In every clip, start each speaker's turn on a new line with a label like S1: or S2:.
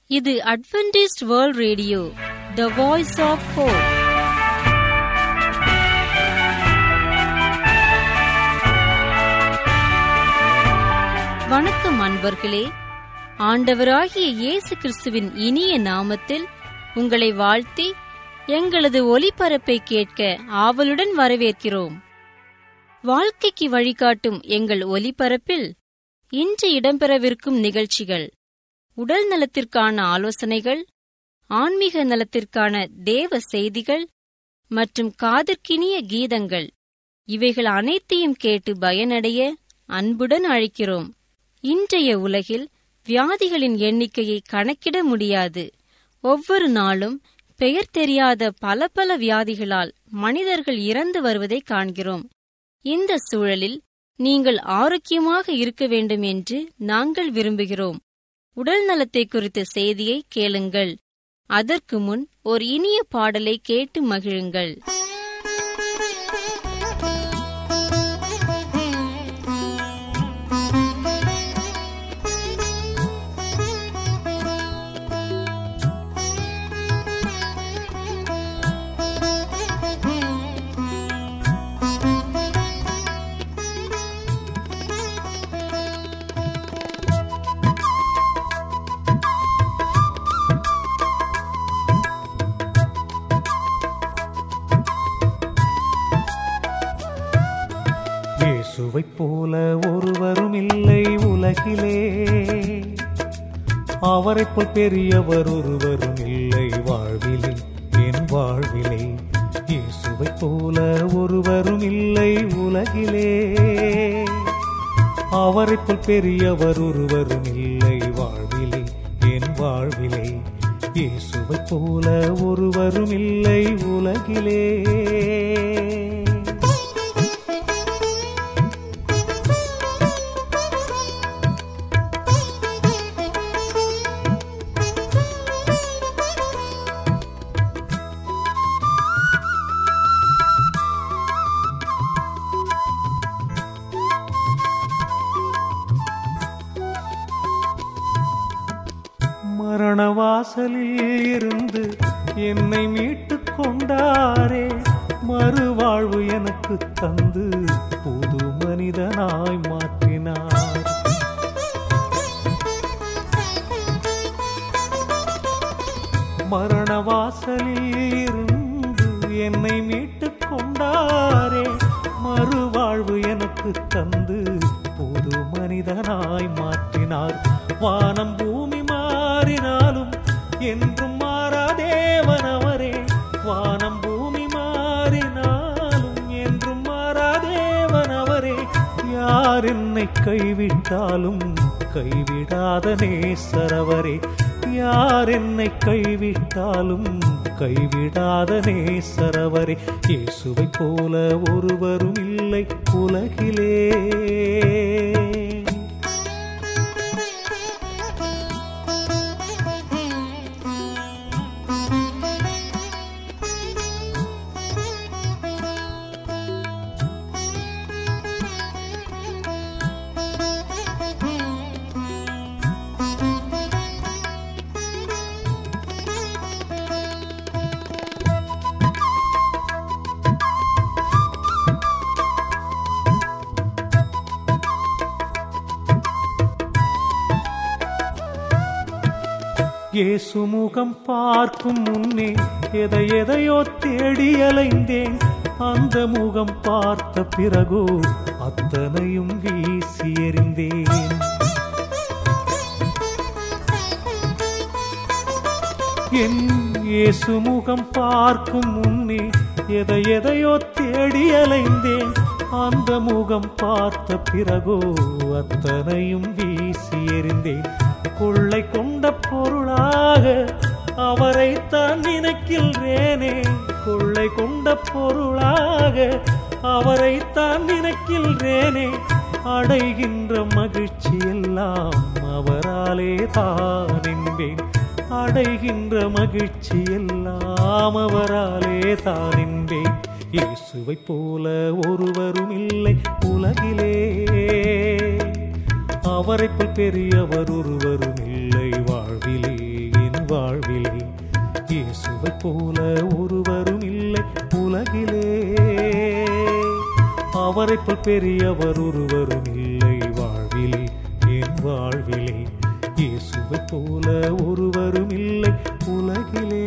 S1: இது Adventist World Radio, the Voice of Hope. வணக்கம் அன்பர்களே. ஆண்டவராகிய இயேசு கிறிஸ்துவின் இனிய நாமத்தில் உங்களை வாழ்த்தி எங்களது ஒலிபரப்பை கேட்க ஆவலுடன் வரவேற்கிறோம். வாழ்க்கைக்கு வழிகாட்டும் எங்கள் ஒலிபரப்பில் இன்று இடம்பெறவிருக்கும் நிகழ்ச்சிகள்: உடல் நலத்திற்கான ஆலோசனைகள், ஆன்மீக நலத்திற்கான தேவ செய்திகள் மற்றும் காதிற்கினிய கீதங்கள். இவைகள் அனைத்தையும் கேட்டு பயனடைய அன்புடன் அழைக்கிறோம். இன்றைய உலகில் வியாதிகளின் எண்ணிக்கையை கணக்கிட முடியாது. ஒவ்வொரு நாளும் பெயர் தெரியாத பல வியாதிகளால் மனிதர்கள் இறந்து வருவதை காண்கிறோம். இந்த சூழலில் நீங்கள் ஆரோக்கியமாக இருக்க வேண்டும் என்று நாங்கள் விரும்புகிறோம். உடல் நலத்தை குறித்த செய்தியை கேளுங்கள். அதற்கு முன் ஒரு இனிய பாடலை கேட்டு மகிழுங்கள்.
S2: இயேசுவைப் போல ஒருவரும் இல்லை உலகிலே, அவரைப் போல் பெரியவர் ஒருவரும் இல்லை வாழ்விலே, என் வாழ்விலே. இயேசுவைப் போல ஒருவரும் இல்லை உலகிலே, அவரைப் போல் பெரியவர் ஒருவரும் இல்லை வாழ்விலே, என் வாழ்விலே. இயேசுவைப் போல ஒருவரும் இல்லை உலகிலே. மரணவாசலில் இருந்து என்னை மீட்டுக் கொண்டாரே, மறுவாழ்வு எனக்கு தந்து புது மனிதனாய் மாற்றினார். மரணவாசலில் இருந்து என்னை மீட்டுக் கொண்டாரே, மறுவாழ்வு எனக்கு தந்து புது மனிதனாய் மாற்றினார். வானம் பூமி மாறினாலும் என்றும் மாறாதேவனவரே, வானம் பூமி மாறினாலும் என்றும் மாறாதேவனவரே. யார் என்னை கைவிட்டாலும் கைவிடாத நேசரவரே, யார் என்னை கைவிட்டாலும் கைவிடாத நேசரவரே. இயேசுவைப் போல ஒருவரும் இல்லை உலகிலே. இயேசு முகம் பார்க்கும் முன்னே எதையோ தேடி அலைந்தேன். அந்த முகம் பார்த்த பிறகோ அத்தனையும் வீசி எறிந்தேன். என் இயேசு முகம் பார்க்கும் முன்னே எதையோ தேடி அலைந்தேன். அந்த முகம் பார்த்த பிறகோ அத்தனையும் வீசி எறிந்தேன். கொள்ளை கொண்ட பொருளாக அவரைத்தான் நினைக்கின்றேனே, கொள்ளை கொண்ட பொருளாக அவரைத்தான் நினைக்கின்றேனே. அடைகின்ற மகிழ்ச்சி எல்லாம் அவராலே தான் என்பேன், அடைகின்ற மகிழ்ச்சி எல்லாம் அவராலே தான் என்பேன். இயேசுவைப் போல ஒருவரும் இல்லை உலகிலே, அவரைப் போல் பெரியவர் ஒருவரும் இல்லை வாழ்விலே, வாழ்விலே. இயேசுவை போல ஒருவரும் இல்லை உலகிலே. அவரை போல் பெரியவர் ஒருவரும் இல்லை வாழ்விலே, என் வாழ்விலே. இயேசுவை போல ஒருவரும் இல்லை உலகிலே.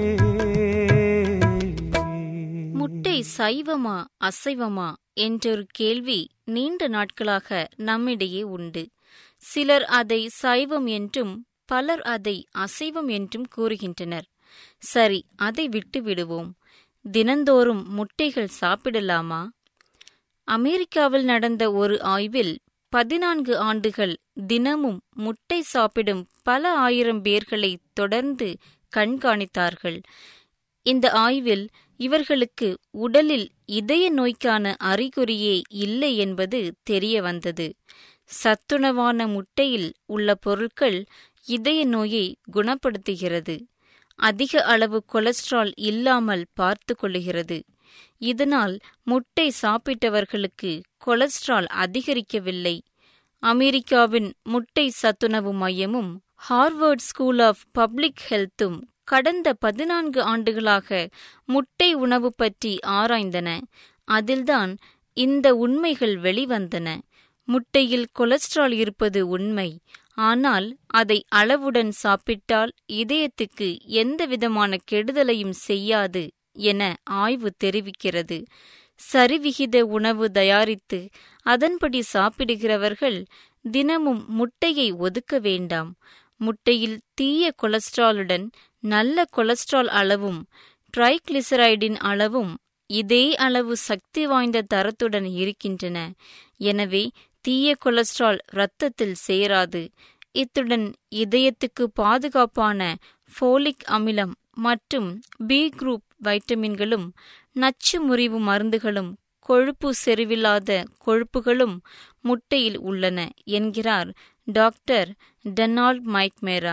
S1: முட்டை சைவமா அசைவமா என்றொரு கேள்வி நீண்ட நாட்களாக நம்மிடையே உண்டு. சிலர் அதை சைவம் என்றும் பலர் அதை அசைவம் என்றும் கூறுகின்றனர். சரி, அதை விட்டு விடுவோம். தினந்தோறும் முட்டைகள் சாப்பிடலாமா? அமெரிக்காவில் நடந்த ஒரு ஆய்வில் 14 ஆண்டுகள் தினமும் முட்டை சாப்பிடும் பல ஆயிரம் பேர்களை தொடர்ந்து கண்காணித்தார்கள். இந்த ஆய்வில் இவர்களுக்கு உடலில் இதய நோய்க்கான அறிகுறியே இல்லை என்பது தெரிய வந்தது. சத்துணவான முட்டையில் உள்ள பொருட்கள் இதய நோயை குணப்படுத்துகிறது. அதிக அளவு கொலஸ்ட்ரால் இல்லாமல் பார்த்து கொள்ளுகிறது. இதனால் முட்டை சாப்பிட்டவர்களுக்கு கொலஸ்ட்ரால் அதிகரிக்கவில்லை. அமெரிக்காவின் முட்டை சத்துணவு மையமும் ஹார்வர்ட் ஸ்கூல் ஆஃப் பப்ளிக் ஹெல்த்தும் கடந்த 14 ஆண்டுகளாக முட்டை உணவு பற்றி ஆராய்ந்தன. அதில்தான் இந்த உண்மைகள் வெளிவந்தன. முட்டையில் கொலஸ்ட்ரால் இருப்பது உண்மை. ஆனால் அதை அளவுடன் சாப்பிட்டால் இதயத்துக்கு எந்தவிதமான கெடுதலையும் செய்யாது என ஆய்வு தெரிவிக்கிறது. சரிவிகித உணவு தயாரித்து அதன்படி சாப்பிடுகிறவர்கள் தினமும் முட்டையை ஒதுக்க வேண்டாம். முட்டையில் தீய கொலஸ்ட்ராலுடன் நல்ல கொலஸ்ட்ரால் அளவும் ட்ரைகிளிசரைடின் அளவும் இதே அளவு சக்தி வாய்ந்த தரத்துடன் இருக்கின்றன. எனவே தீய கொலஸ்ட்ரால் இரத்தத்தில் சேராது. இத்துடன் இதயத்துக்கு பாதுகாப்பான ஃபோலிக் அமிலம் மற்றும் பி குரூப் வைட்டமின்களும் நச்சு முறிவு மருந்துகளும் கொழுப்பு செறிவில்லாத கொழுப்புகளும் முட்டையில் உள்ளன என்கிறார் டாக்டர் டொனால்ட் மைக்மேரா.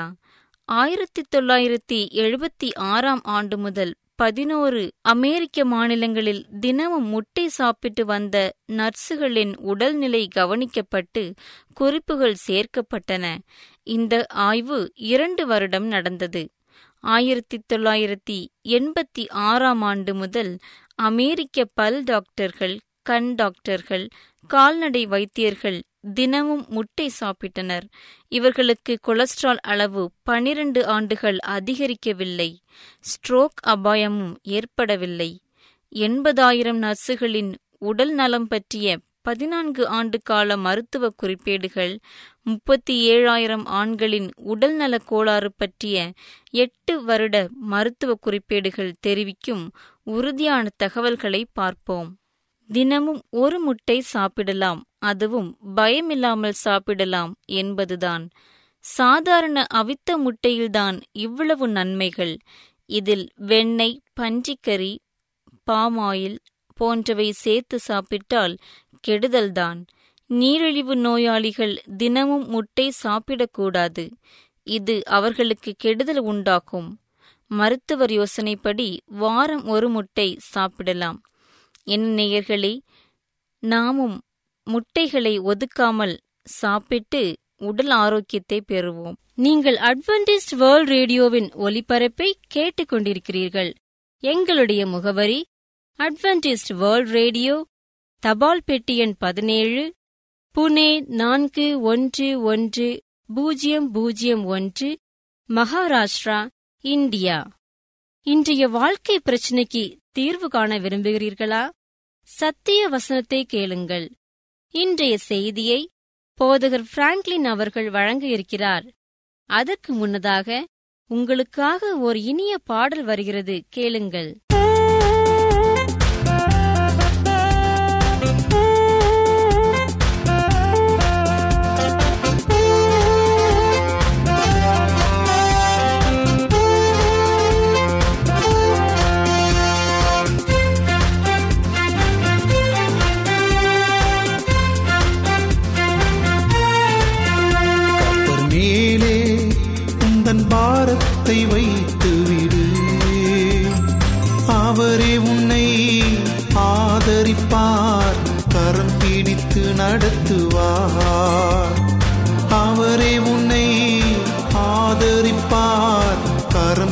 S1: 1976 ஆண்டு முதல் 11 அமெரிக்க மாநிலங்களில் தினமும் முட்டை சாப்பிட்டு வந்த நர்சுகளின் உடல்நிலை கவனிக்கப்பட்டு குறிப்புகள் சேர்க்கப்பட்டன. இந்த ஆய்வு 2 வருடம் நடந்தது. 1986 ஆண்டு முதல் அமெரிக்க பல் டாக்டர்கள், கண் டாக்டர்கள், கால்நடை வைத்தியர்கள் தினமும் முட்டை சாப்பிட்டனர். இவர்களுக்கு கொலஸ்ட்ரால் அளவு 12 ஆண்டுகள் அதிகரிக்கவில்லை. ஸ்ட்ரோக் அபாயமும் ஏற்படவில்லை. 80,000 நர்சுகளின் உடல் நலம் பற்றிய 14 ஆண்டு கால மருத்துவ குறிப்பேடுகள், 37,000 ஆண்களின் உடல்நல கோளாறு பற்றிய 8 வருட மருத்துவ குறிப்பேடுகள் தெரிவிக்கும் உறுதியான தகவல்களை பார்ப்போம். தினமும் ஒரு முட்டை சாப்பிடலாம், அதுவும் பயமில்லாமல் சாப்பிடலாம் என்பதுதான். சாதாரண அவித்த முட்டையில்தான் இவ்வளவு நன்மைகள். இதில் வெண்ணெய், பன்றிக்கறி, பாமாயில் போன்றவை சேர்த்து சாப்பிட்டால் கெடுதல்தான். நீரிழிவு நோயாளிகள் தினமும் முட்டை சாப்பிடக்கூடாது. இது அவர்களுக்கு கெடுதல் உண்டாக்கும். மருத்துவர் யோசனைப்படி வாரம் ஒரு முட்டை சாப்பிடலாம். என் நேயர்களே, நாமும் முட்டைகளை ஒதுக்காமல் சாப்பிட்டு உடல் ஆரோக்கியத்தை பெறுவோம். நீங்கள் அட்வென்டிஸ்ட் வேர்ல்ட் ரேடியோவின் ஒலிபரப்பை கேட்டுக்கொண்டிருக்கிறீர்கள். எங்களுடைய முகவரி அட்வென்டிஸ்ட் வேர்ல்ட் ரேடியோ, தபால் பெட்டி எண் 17, புனே 411001, மகாராஷ்டிரா, இந்தியா. இன்றைய வாழ்க்கை பிரச்சினைக்கு தீர்வு காண விரும்புகிறீர்களா? சத்திய வசனத்தை கேளுங்கள். இன்றைய செய்தியை போதகர் பிராங்க்லின் அவர்கள் வழங்க இருக்கிறார். அதற்கு முன்னதாக உங்களுக்காக ஒரு இனிய பாடல் வருகிறது, கேளுங்கள்.
S3: பாரத்தை வைத்து விடு, அவரே உன்னை ஆதரிப்பார், கரம் பிடித்து நடத்துவார். அவரே உன்னை ஆதரிப்பார், கரம்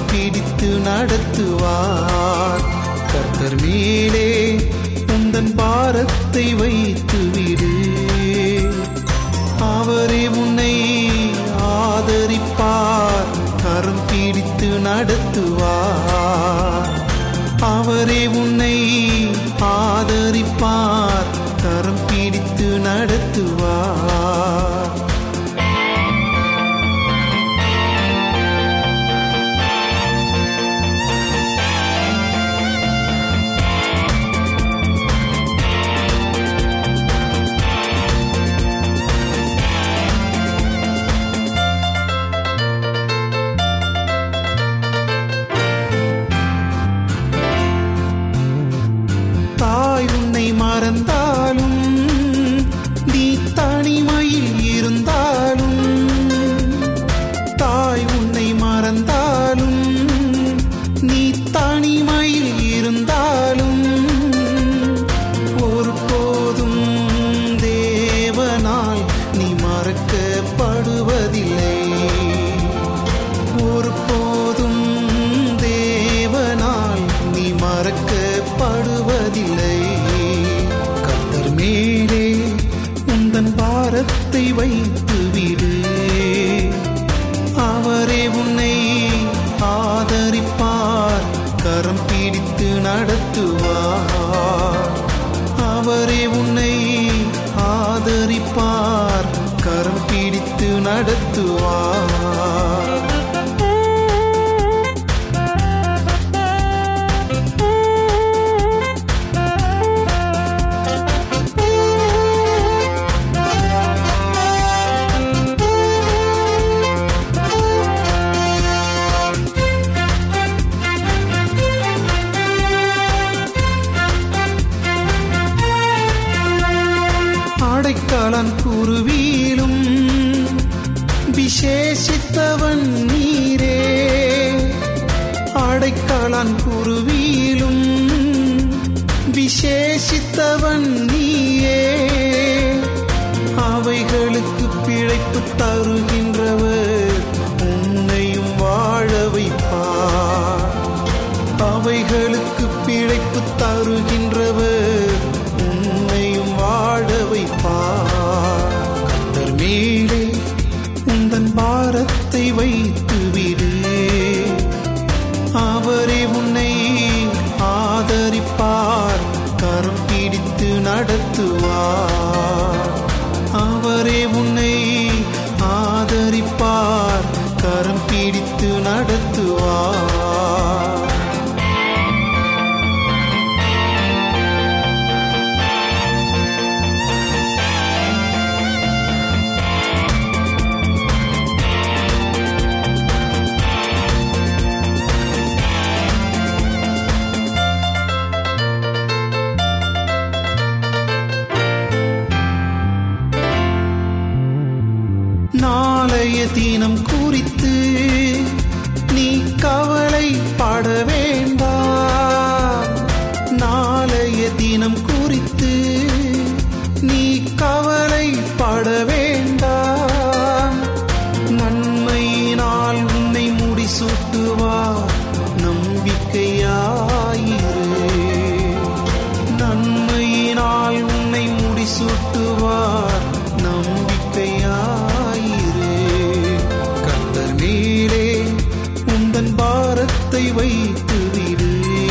S3: போவதில்லை. கர்த்தர் மேலே உந்தன் பாரத்தை வைத்து விடு. அவரே உன்னை ஆதரிப்பார், கரம் பிடித்து நடத்துவார். அவரே உன்னை ஆதரிப்பார், கரம் பிடித்து நடத்துவார். அடைக்கலன் குருவியிலும் விசேஷித்தவன் நீரே. அடைக்கலன் குருவியிலும் விசேஷித்தவன் நீயே. அவைகளுக்கு பிழைப்பு தருகின்றவர் உன்னையும் வாழ வைப்பார். அவைகளுக்கு பிழைப்பு தருகின்றவர் உன்னையும் வாழ வைப்பார். கர்த்தர் மேலே உந்தன் பாரத்தை வைத்து விடு. அவரே உன்னை ஆதரிப்பார், கரம் பிடித்து நடத்துவார். அவரே உன்னை ஆதரிப்பார், கரம் பிடித்து நடத்துவார். நாளைய தினம் குறித்து நீ கவலைப்பட வேண்டாம். நாளைய தினம் குறித்து நீ கவலைப்பட வேண்டாம். நன்மையினால் உன்னை முடிசூட்டுவார், நம்பிக்கையாயிரு. நன்மையினால் உன்னை முடிசூட்டுவார், நம்பிக்கையாயிரு. கர்த்தர் மேலே உந்தன் பாரத்தை வைத்து விடு.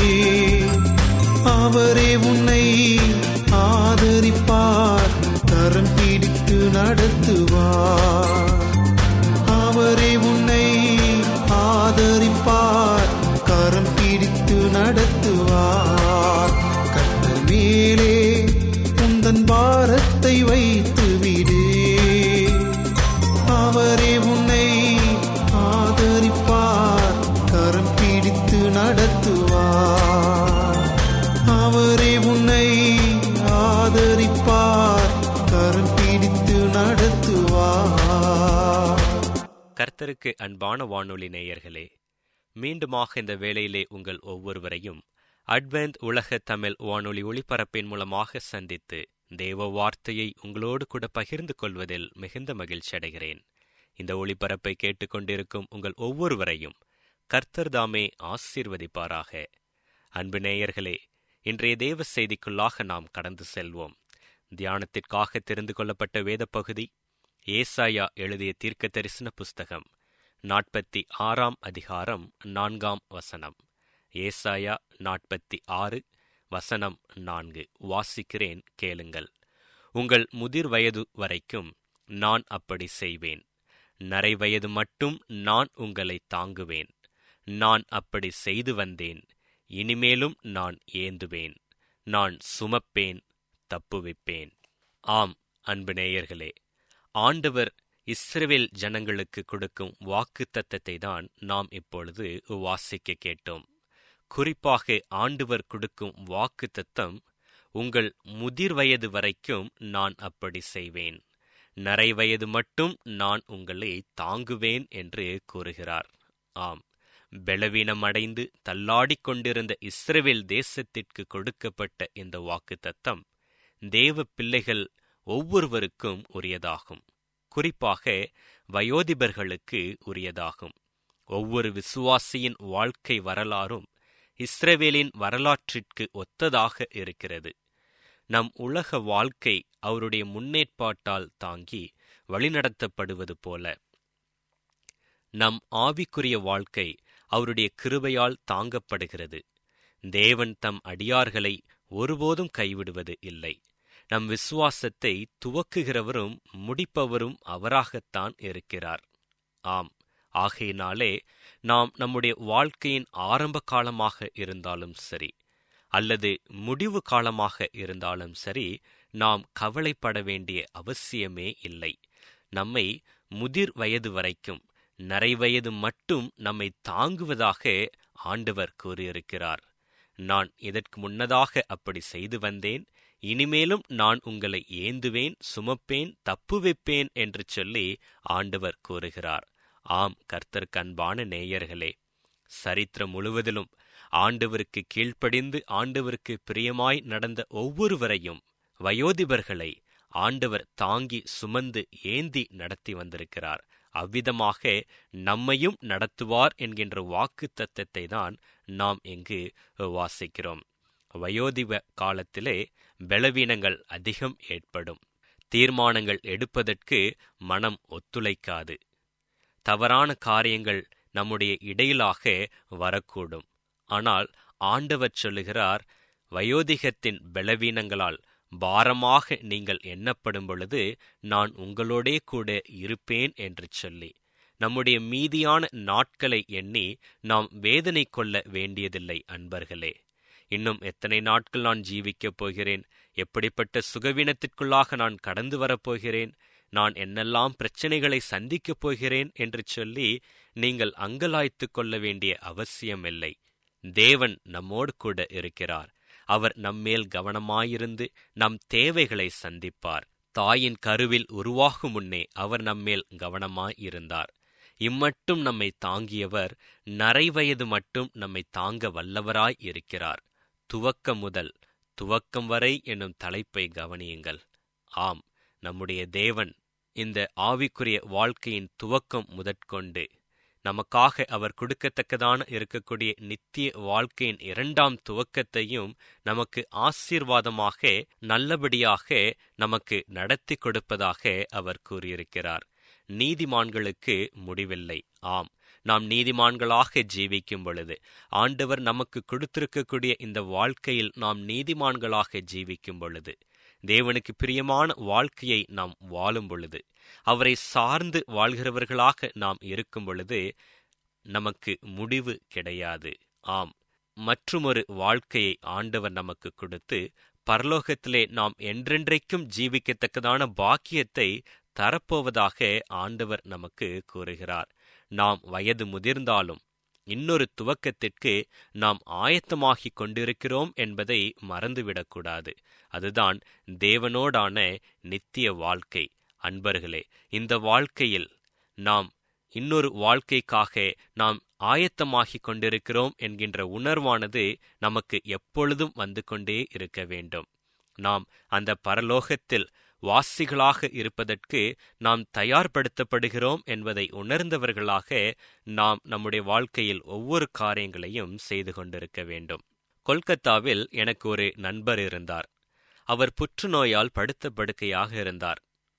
S3: அவரே உன்னை ஆதரிப்பார், கரம் பிடித்து நடத்துவார். அவரே உன்னை ஆதரிப்பார், கரம் பிடித்து நடத்துவார். கர்த்தர் மேலே உந்தன் பாரத்தை வைத்து விடு. அவரே உன்னை ஆதரிப்பார், கரம் பிடித்து நடத்துவார். அவரே உன்னை ஆதரிப்பார், கரம் பிடித்து நடத்துவார்.
S4: கர்த்தருக்கு அன்பான வானொலி நேயர்களே, மீண்டுமாக இந்த வேளையிலே உங்கள் ஒவ்வொருவரையும் அட்வென்த் உலக தமிழ் வானொலி ஒளிபரப்பின் மூலமாக சந்தித்து தேவ வார்த்தையை உங்களோடு கூட பகிர்ந்து கொள்வதில் மிகுந்த மகிழ்ச்சி அடைகிறேன். இந்த ஒளிபரப்பை கேட்டுக்கொண்டிருக்கும் உங்கள் ஒவ்வொருவரையும் கர்த்தர் தாமே ஆசீர்வதிப்பாராக. அன்பு நேயர்களே, இன்றைய தேவ செய்திக்குள்ளாக நாம் கடந்து செல்வோம். தியானத்திற்காக தெரிந்து கொள்ளப்பட்ட வேத பகுதி ஏசாயா எழுதிய தீர்க்க தரிசன புஸ்தகம் 46 அதிகாரம் 4 ஏசாயா 46 வசனம் 4. வாசிக்கிறேன், கேளுங்கள். உங்கள் முதிர் வயது வரைக்கும் நான் அப்படி செய்வேன். நரை வயது மட்டும் நான் உங்களை தாங்குவேன். நான் அப்படி செய்து வந்தேன், இனிமேலும் நான் ஏந்துவேன். நான் சுமப்பேன், தப்புவிப்பேன். ஆம் அன்பு நேயர்களே, ஆண்டவர் இஸ்ரவேல் ஜனங்களுக்கு கொடுக்கும் வாக்குத்தத்தத்தை தான் நாம் இப்பொழுது வாசிக்க கேட்டோம். குறிப்பாக ஆண்டவர் கொடுக்கும் வாக்குத்தத்தம், உங்கள் முதிர் வயது வரைக்கும் நான் அப்படி செய்வேன், நரை வயது மட்டும் நான் உங்களை தாங்குவேன் என்று கூறுகிறார். ஆம், பலவீனமடைந்து தள்ளாடிக் கொண்டிருந்த இஸ்ரவேல் தேசத்திற்கு கொடுக்கப்பட்ட இந்த வாக்குத்தத்தம் தேவ பிள்ளைகள் ஒவ்வொருவருக்கும் உரியதாகும். குறிப்பாக வயோதிபர்களுக்கு உரியதாகும். ஒவ்வொரு விசுவாசியின் வாழ்க்கை வரலாறும் இஸ்ரவேலின் வரலாற்றிற்கு ஒத்ததாக இருக்கிறது. நம் உலக வாழ்க்கை அவருடைய முன்னேற்பாட்டால் தாங்கி வழிநடத்தப்படுவது போல நம் ஆவிக்குரிய வாழ்க்கை அவருடைய கிருபையால் தாங்கப்படுகிறது. தேவன் தம் அடியார்களை ஒருபோதும் கைவிடுவது இல்லை. நம் விசுவாசத்தை துவக்குகிறவரும் முடிப்பவரும் அவராகத்தான் இருக்கிறார். ஆம், ஆகையினாலே நாம் நம்முடைய வாழ்க்கையின் ஆரம்ப காலமாக இருந்தாலும் சரி அல்லது முடிவு காலமாக இருந்தாலும் சரி, நாம் கவலைப்பட வேண்டிய அவசியமே இல்லை. நம்மை முதிர் வயது வரைக்கும், நரைவயது மட்டும் நம்மை தாங்குவதாக ஆண்டவர் கூறியிருக்கிறார். நான் இதற்கு முன்னதாக அப்படி செய்து வந்தேன், இனிமேலும் நான் உங்களை ஏந்துவேன், சுமப்பேன், தப்புவிப்பேன் என்று சொல்லி ஆண்டவர் கூறுகிறார். ஆம், கர்த்தருக்கு அன்பான நேயர்களே, சரித்திரம் முழுவதிலும் ஆண்டவருக்கு கீழ்ப்படிந்து ஆண்டவருக்கு பிரியமாய் நடந்த ஒவ்வொருவரையும், வயோதிபர்களை ஆண்டவர் தாங்கி சுமந்து ஏந்தி நடத்தி வந்திருக்கிறார். அவ்விதமாக நம்மையும் நடத்துவார் என்கின்ற வாக்கு தத்தத்தை தான் நாம் இங்கு வாசிக்கிறோம். வயோதிப காலத்திலே பலவீனங்கள் அதிகம் ஏற்படும். தீர்மானங்கள் எடுப்பதற்கு மனம் ஒத்துழைக்காது. தவறான காரியங்கள் நம்முடைய இடையிலாக வரக்கூடும். ஆனால் ஆண்டவர் சொல்லுகிறார், வயோதிகத்தின் பலவீனங்களால் பாரமாக நீங்கள் எண்ணப்படும் பொழுது நான் உங்களோடே கூட இருப்பேன் என்று சொல்லி, நம்முடைய மீதியான நாட்களை எண்ணி நாம் வேதனை கொள்ள வேண்டியதில்லை. அன்பர்களே, இன்னும் எத்தனை நாட்கள் நான் ஜீவிக்கப் போகிறேன், எப்படிப்பட்ட சுகவீனத்திற்குள்ளாக நான் கடந்து வரப்போகிறேன், நான் என்னெல்லாம் பிரச்சனைகளை சந்திக்கப் போகிறேன் என்று சொல்லி நீங்கள் அங்கலாய்த்து கொள்ள வேண்டிய அவசியமில்லை. தேவன் நம்மோடு கூட இருக்கிறார். அவர் நம்மேல் கவனமாயிருந்து நம் தேவைகளை சந்திப்பார். தாயின் கருவில் உருவாகும் முன்னே அவர் நம்மேல் கவனமாயிருந்தார். இம்மட்டும் நம்மை தாங்கியவர் நரைவயது மட்டும் நம்மை தாங்க வல்லவராய் இருக்கிறார். துவக்கம் முதல் துவக்கம் வரை என்னும் தலைப்பை கவனியுங்கள். ஆம், நம்முடைய தேவன் இந்த ஆவிக்குரிய வாழ்க்கையின் துவக்கம் முதற்கொண்டு நமக்காக அவர் கொடுக்கத்தக்கதான இருக்கக்கூடிய நித்திய வாழ்க்கையின் 2ஆம் துவக்கத்தையும் நமக்கு ஆசீர்வாதமாக நல்லபடியாக நமக்கு நடத்தி கொடுப்பதாக அவர் கூறியிருக்கிறார். நீதிமான்களுக்கு முடிவில்லை. ஆம், நாம் நீதிமான்களாக ஜீவிக்கும் பொழுது, ஆண்டவர் நமக்கு கொடுத்திருக்கக்கூடிய இந்த வாழ்க்கையில் நாம் நீதிமான்களாக ஜீவிக்கும் பொழுது, தேவனுக்கு பிரியமான வாழ்க்கையை நாம் வாழும் பொழுது, அவரை சார்ந்து வாழ்கிறவர்களாக நாம் இருக்கும் பொழுது நமக்கு முடிவு கிடையாது. ஆம், மற்றுமொரு வாழ்க்கையை ஆண்டவர் நமக்கு கொடுத்து பரலோகத்திலே நாம் என்றென்றைக்கும் ஜீவிக்கத்தக்கதான பாக்கியத்தை தரப்போவதாக ஆண்டவர் நமக்கு கூறுகிறார். நாம் வயது முதிர்ந்தாலும் இன்னொரு துவக்கத்திற்கு நாம் ஆயத்தமாகிக் கொண்டிருக்கிறோம் என்பதை மறந்துவிடக்கூடாது. அதுதான் தேவனோடான நித்திய வாழ்க்கை. அன்பர்களே, இந்த வாழ்க்கையில் நாம் இன்னொரு வாழ்க்கைக்காக நாம் ஆயத்தமாகிக் கொண்டிருக்கிறோம் என்கின்ற உணர்வானது நமக்கு எப்பொழுதும் வந்து கொண்டே இருக்க வேண்டும். நாம் அந்த பரலோகத்தில் வாசிகளாக இருப்பதற்கு நாம் தயார்படுத்தப்படுகிறோம் என்பதை உணர்ந்தவர்களாக நாம் நம்முடைய வாழ்க்கையில் ஒவ்வொரு காரியங்களையும் செய்து கொண்டிருக்க வேண்டும். கொல்கத்தாவில் எனக்கு ஒரு நண்பர் இருந்தார். அவர் புற்றுநோயால் படுத்த படுக்கையாக இருந்தார்.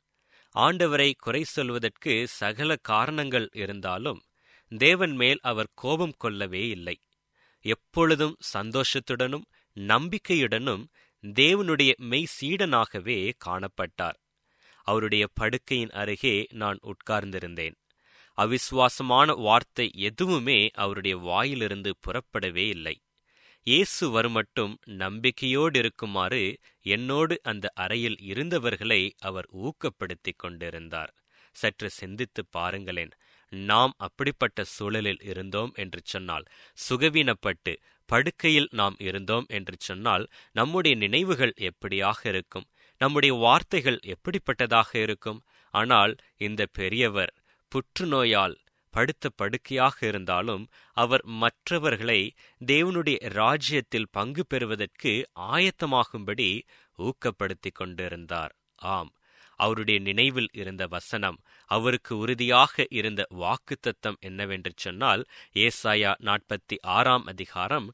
S4: ஆண்டவரை குறை சொல்வதற்கு சகல காரணங்கள் இருந்தாலும் தேவன் மேல் அவர் கோபம் கொள்ளவே இல்லை. எப்பொழுதும் சந்தோஷத்துடனும் நம்பிக்கையுடனும் தேவனுடைய மெய் சீடனாகவே காணப்பட்டார். அவருடைய படுக்கையின் அருகே நான் உட்கார்ந்திருந்தேன். அவிசுவாசமான வார்த்தை எதுவுமே அவருடைய வாயிலிருந்து புறப்படவே இல்லை. இயேசு வருமட்டும் நம்பிக்கையோடு இருக்குமாறு என்னோடு அந்த அறையில் இருந்தவர்களை அவர் ஊக்கப்படுத்திக் கொண்டிருந்தார். சற்று சிந்தித்து பாருங்களேன். நாம் அப்படிப்பட்ட சூழலில் இருந்தோம் என்று சொன்னால், சுகவீனப்பட்டு படுக்கையில் நாம் இருந்தோம் என்று சொன்னால், நம்முடைய நினைவுகள் எப்படியாக இருக்கும், நம்முடைய வார்த்தைகள் எப்படிப்பட்டதாக இருக்கும். ஆனால் இந்த பெரியவர் புற்றுநோயால் படுத்த படுக்கையாக இருந்தாலும் அவர் மற்றவர்களை தேவனுடைய ராஜ்யத்தில் பங்கு பெறுவதற்கு ஆயத்தமாகும்படி ஊக்கப்படுத்திக் கொண்டிருந்தார். ஆம், அவருடைய நினைவில் இருந்த வசனம், அவருக்கு உறுதியாக இருந்த வாக்குத்தத்தம் என்னவென்று சொன்னால், ஏசாயா 46 அதிகாரம்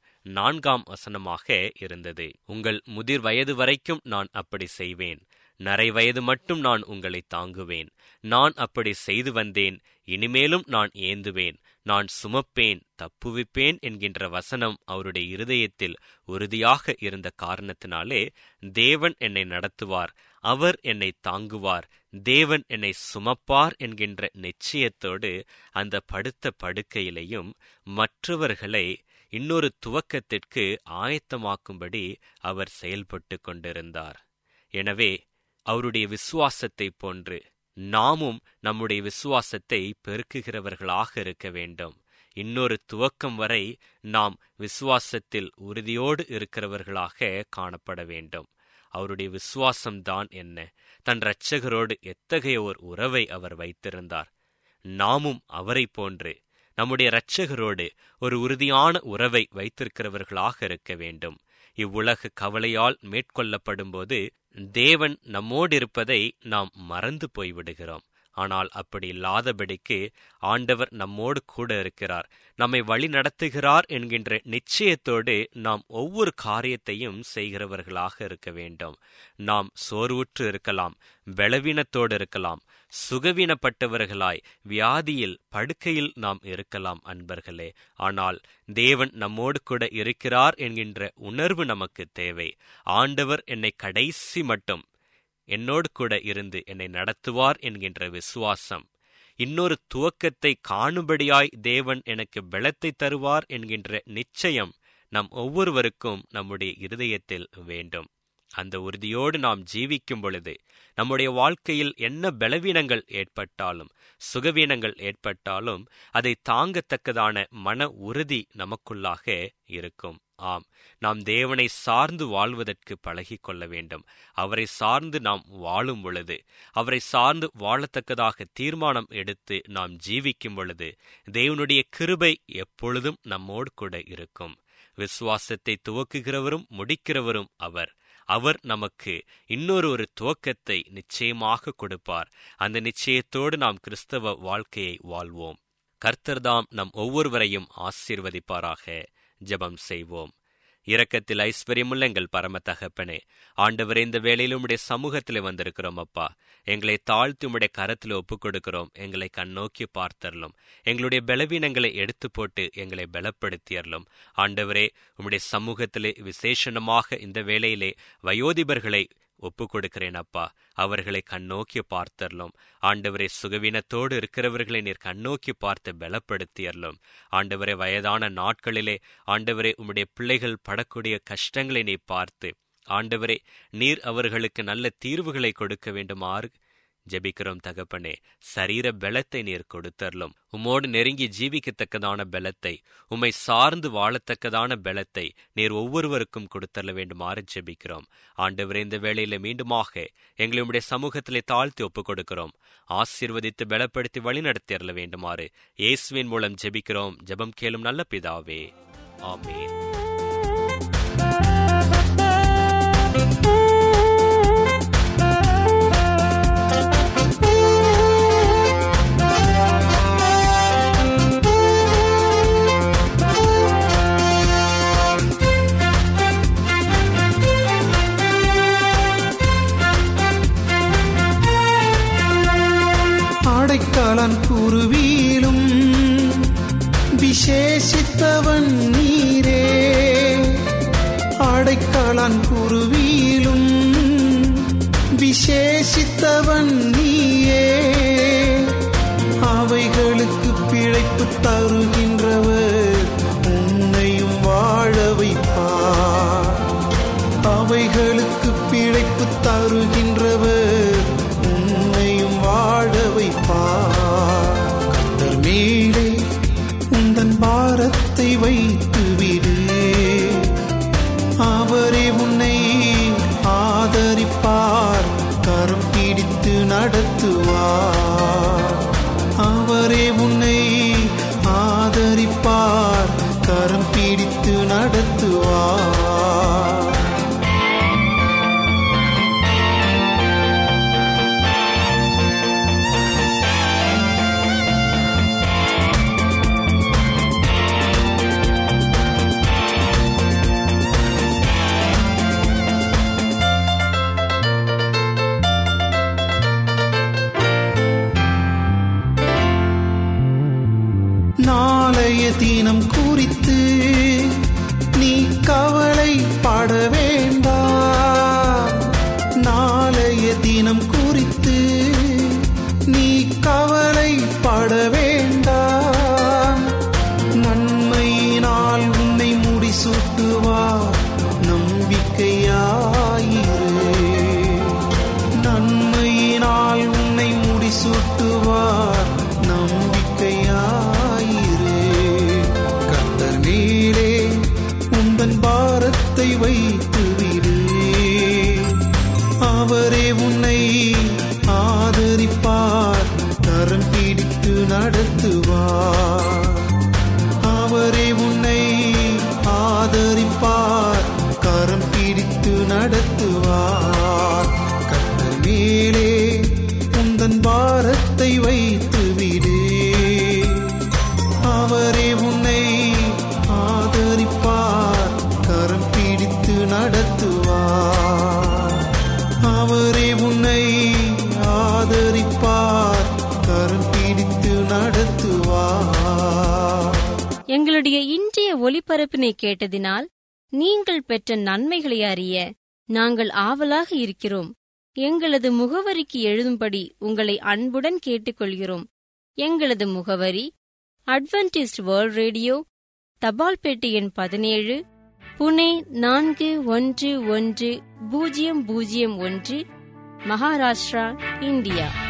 S4: 4 இருந்தது. உங்கள் முதிர் வயது வரைக்கும் நான் அப்படி செய்வேன், நரை வயது மட்டும் நான் உங்களை தாங்குவேன். நான் அப்படி செய்து வந்தேன், இனிமேலும் நான் ஏந்துவேன், நான் சுமப்பேன், தப்புவிப்பேன் என்கின்ற வசனம் அவருடைய இருதயத்தில் உறுதியாக இருந்த காரணத்தினாலே தேவன் என்னை நடத்துவார், அவர் என்னை தாங்குவார், தேவன் என்னை சுமப்பார் என்கின்ற நிச்சயத்தோடு அந்த படுத்த படுக்கையிலையும் மற்றவர்களை இன்னொரு துவக்கத்திற்கு ஆயத்தமாக்கும்படி அவர் செயல்பட்டு கொண்டிருந்தார். எனவே அவருடைய விசுவாசத்தை போன்று நாமும் நம்முடைய விசுவாசத்தை பெருக்குகிறவர்களாக இருக்க வேண்டும். இன்னொரு துவக்கம் வரை நாம் விசுவாசத்தில் உறுதியோடு இருக்கிறவர்களாக காணப்பட வேண்டும். அவருடைய விசுவாசம்தான் என்ன? தன் இரட்சகரோடு எத்தகைய ஒரு உறவை அவர் வைத்திருந்தார். நாமும் அவரை போன்று நம்முடைய இரட்சகரோடு ஒரு உறுதியான உறவை வைத்திருக்கிறவர்களாக இருக்க வேண்டும். இவ்வுலக கவலையால் மேற்கொள்ளப்படும் போது தேவன் நம்மோடு இருப்பதை நாம் மறந்து போய்விடுகிறோம். ஆனால் அப்படி இல்லாதபடிக்கு ஆண்டவர் நம்மோடு கூட இருக்கிறார், நம்மை வழி நடத்துகிறார் என்கின்ற நிச்சயத்தோடு நாம் ஒவ்வொரு காரியத்தையும் செய்கிறவர்களாக இருக்க வேண்டும். நாம் சோர்வுற்று இருக்கலாம், பலவீனத்தோடு இருக்கலாம், சுகவீனப்பட்டவர்களாய் வியாதியில் படுக்கையில் நாம் இருக்கலாம் அன்பர்களே. ஆனால் தேவன் நம்மோடு கூட இருக்கிறார் என்கின்ற உணர்வு நமக்கு தேவை. ஆண்டவர் என்னை கடைசி மட்டும் என்னோடு கூட இருந்து என்னை நடத்துவார் என்கின்ற விசுவாசம், இன்னொரு துவக்கத்தை காணும்படியாய் தேவன் எனக்கு பலத்தை தருவார் என்கின்ற நிச்சயம் நம் ஒவ்வொருவருக்கும் நம்முடைய இருதயத்தில் வேண்டும். அந்த உறுதியோடு நாம் ஜீவிக்கும் பொழுது நம்முடைய வாழ்க்கையில் என்ன பலவீனங்கள் ஏற்பட்டாலும் சுகவீனங்கள் ஏற்பட்டாலும் அதை தாங்கத்தக்கதான மன உறுதி நமக்குள்ளாக இருக்கும். ஆம், நாம் தேவனை சார்ந்து வாழ்வதற்கு பழகி கொள்ள வேண்டும். அவரை சார்ந்து நாம் வாழும் பொழுது, அவரை சார்ந்து வாழத்தக்கதாக தீர்மானம் எடுத்து நாம் ஜீவிக்கும் பொழுது தேவனுடைய கிருபை எப்பொழுதும் நம்மோடு கூட இருக்கும். விசுவாசத்தை துவக்குகிறவரும் முடிக்கிறவரும் அவர். அவர் நமக்கு இன்னொரு துவக்கத்தை நிச்சயமாக கொடுப்பார். அந்த நிச்சயத்தோடு நாம் கிறிஸ்தவ வாழ்க்கையை வாழ்வோம். கர்த்தர்தாம் நம் ஒவ்வொருவரையும் ஆசீர்வதிப்பாராக. ஜெபம் செய்வோம். இரக்கத்தில் ஐஸ்வர்யமுள்ள எங்கள் பரம தகப்பனே, ஆண்டவரே, இந்த வேளையில் உம்முடைய சமூகத்தில் வந்திருக்கிறோம் அப்பா. எங்களை தாழ்த்தி உம்முடைய கரத்தில் ஒப்புக் கொடுக்கிறோம். எங்களை கண்ணோக்கி பார்த்தரலும், எங்களுடைய பலவீனங்களை எடுத்து போட்டு எங்களை பலப்படுத்தியறலும். ஆண்டவரே, உம்முடைய சமூகத்திலே விசேஷமாக இந்த வேளையிலே வயோதிபர்களை ஒப்புக் கொடுக்கிறேன் அப்பா. அவர்களை கண்ணோக்கி பார்த்தரலும். ஆண்டவரே, சுகவீனத்தோடு இருக்கிறவர்களை நீர் கண்ணோக்கி பார்த்து பலப்படுத்தியறலும். ஆண்டவரே, வயதான நாட்களிலே ஆண்டவரே உம்முடைய பிள்ளைகள் படக்கூடிய கஷ்டங்களை நீ பார்த்து ஆண்டவரே நீர் அவர்களுக்கு நல்ல தீர்வுகளை கொடுக்க வேண்டுமாறு ஜெபிக்கிறோம் தகப்பனே. சரீர பலத்தை நீர் கொடுத்தரலும். உம்மோடு நெருங்கி ஜீவிக்கத்தக்கதான பலத்தை, உம்மை சார்ந்து வாழத்தக்கதான பலத்தை நீர் ஒவ்வொருவருக்கும் கொடுத்தரல வேண்டுமாறு ஜெபிக்கிறோம். ஆண்டவரே, இந்த வேளையில மீண்டுமாக எங்களை உம்முடைய சமூகத்திலே தாழ்த்தி ஒப்புக் கொடுக்கிறோம். ஆசீர்வதித்து பலப்படுத்தி வழிநடத்தியறல வேண்டுமாறு இயேசுவின் மூலம் ஜெபிக்கிறோம். ஜெபம் கேளும் நல்ல பிதாவே, ஆமென்.
S3: அடைக்கலன் குருவியிலும் விசேஷித்தவன் நீரே. அடைக்கலன் குருவியிலும் விசேஷித்தவன் நீயே. அவைகளுக்கு பிழைப்பு தருகின்றவர் உன்னையும் வாழ வைப்பார். அவைகளுக்கு பிழைப்பு தருகின்றவர் உன்னையும் வாழ வைப்பார். கர்த்தர் மேலே உந்தன் பாரத்தை வைத்து விடு. அவரே உன்னை ஆதரிப்பார். கரம் பிடித்து நட குறித்து நீ கவலைப்பட வேண்டாம். நாளைய தினம் குறித்து நீ கவலைப்பட வேண்டாம். நன்மையினால் உன்னை முடிசூட்டுவார், நம்பிக்கையாயிரு. நன்மையினால் உன்னை முடிசூட்டுவார், நம்பிக்கையாயிரு. கர்த்தர் மேலே உந்தன் பாரத்தை வைத்து விடு, அவரே உன்னை ஆதரிப்பார், கரம் பிடித்து நடத்துவார். அவரே உன்னை ஆதரிப்பார், கரம் பிடித்து நடத்துவார். கர்த்தர் மேலே உந்தன் பாரத்தை வைத்து விடு, அவரே உன்னை ஆதரிப்பார், கரம் பிடித்து நடத்துவார். அவரே உன்னை ஆதரிப்பார், கரம் பிடித்து நடத்துவார்.
S1: எங்களுடைய இன்றைய ஒலிபரப்பினை கேட்டதினால் நீங்கள் பெற்ற நன்மைகளை அறிய நாங்கள் ஆவலாக இருக்கிறோம். எங்களது முகவரிக்கு எழுதும்படி உங்களை அன்புடன் கேட்டுக்கொள்கிறோம். எங்களது முகவரி அட்வென்டிஸ்ட் வேர்ல்ட் ரேடியோ, தபால் பெட்டி எண் 17, புனே 411001, மகாராஷ்டிரா, இந்தியா.